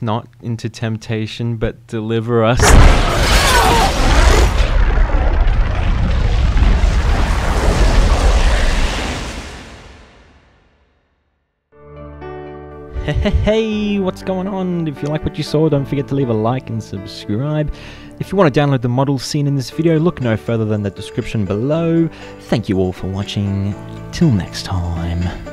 not into temptation, but deliver us. Hey, what's going on? If you like what you saw, don't forget to leave a like and subscribe. If you want to download the models seen in this video, look no further than the description below. Thank you all for watching. Till next time.